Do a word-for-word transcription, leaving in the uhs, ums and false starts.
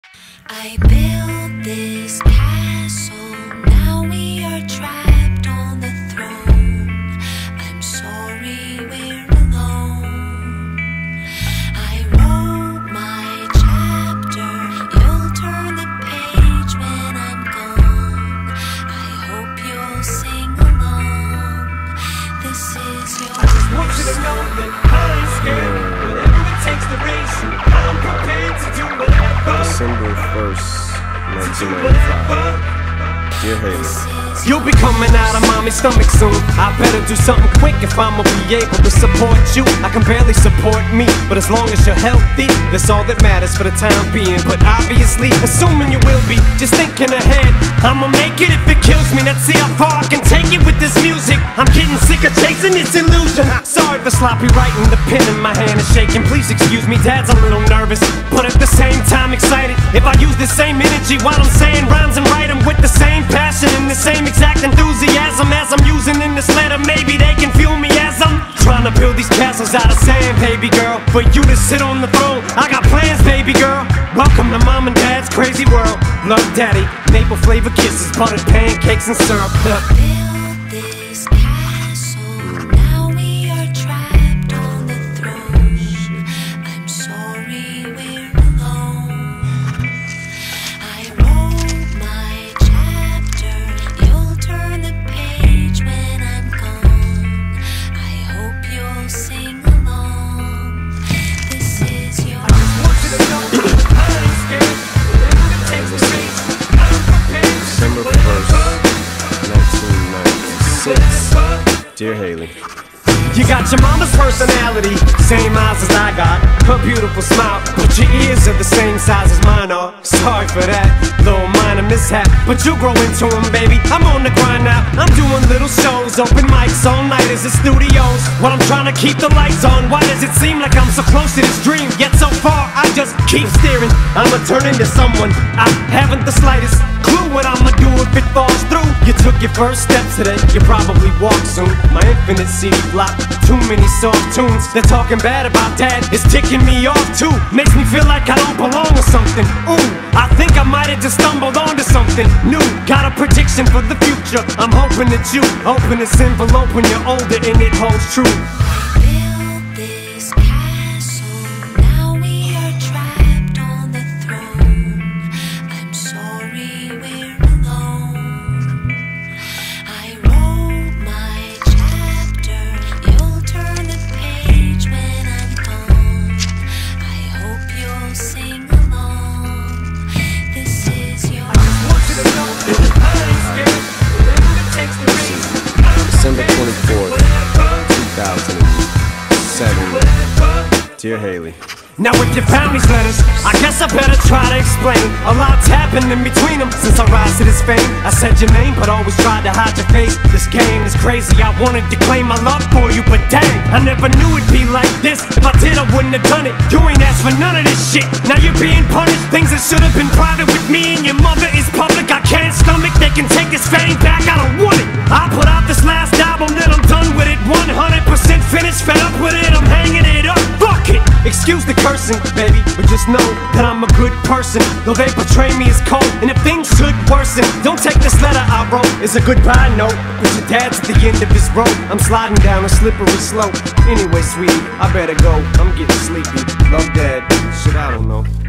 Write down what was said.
I built this castle, now we are trapped on the throne. I'm sorry we're alone. I wrote my chapter, you'll turn the page when I'm gone. I hope you'll sing along. This is your I just want you to know that I ain't scared. Whatever it takes to race, I'm prepared to do whatever. December first, nineteen ninety-five. Dear Haley, You'll be coming out of mommy's stomach soon. I better do something quick if I'ma be able to support you. I can barely support me, but as long as you're healthy, that's all that matters for the time being. But obviously, assuming you will be, just thinking ahead, I'ma make it if it kills me. Let's see how far I can take it with this music. I'm getting sick of chasing this illusion. Sorry for sloppy writing, the pen in my hand is shaking. Please excuse me, Dad's a little nervous, but at the same time excited. If I use the same energy while I'm saying rhymes and write them with the same passion and the same exact enthusiasm as I'm using in this letter, maybe they can feel me as I'm trying to build these castles out of sand, baby girl. For you to sit on the throne, I got plans, baby girl. Welcome to Mom and Dad's crazy world. Love Daddy, maple flavor kisses, buttered pancakes and syrup. built this castle, now we are trapped on the throne. I'm sorry we're alone. I wrote my chapter, you'll turn the page when I'm gone. I hope you'll sing along. This is your December first, nineteen ninety-six. Dear Haley, You got your mama's personality, same eyes as I got, her beautiful smile, but your ears are the same size as mine are. Sorry for that, little minor mishap, but you grow into them, baby. I'm on the grind now, I'm doing little shows, open mics all night as the studios, while I'm trying to keep the lights on. Why does it seem like I'm so close to this dream, yet so far I just keep steering? I'ma turn into someone I haven't the slightest clue what I'ma do if it falls through. You took your first steps today, you probably walk soon. My infinite C D flop, too many soft tunes. They're talking bad about Dad, it's ticking me off too. Makes me feel like I don't belong or something. Ooh, I think I might have just stumbled onto something new. Got a prediction for the future, I'm hoping that you open this envelope when you're older and it holds true. built this castle, now we are trapped on the throne. I'm sorry we're alone. I wrote my chapter, you'll turn the page when I'm gone. I hope you'll sing along. This is your December twenty-fourth, two thousand seven. Dear Haley, Now with your family's letters, I guess I better try to explain. A lot's happened in between them since I rise to this fame. I said your name but always tried to hide your face. This game is crazy, I wanted to claim my love for you, but dang, I never knew it'd be like this. If I did, I wouldn't have done it. You ain't asked for none of this shit, now you're being punished. Things that should have been private with me and your mother is public. I can't stomach, they can take this fame back, I don't want it. I put out this last album, then I'm done with it. One hundred percent finished, fed up with it, I'm hanging it up, fuck it. Excuse the cursing, baby, but just know that I'm a good person. Though they portray me as cold, and if things should worsen, don't take this letter I wrote as a goodbye note, but your dad's at the end of his rope. I'm sliding down a slippery slope. Anyway, sweetie, I better go, I'm getting sleepy. Love, Dad. Shit, I don't know.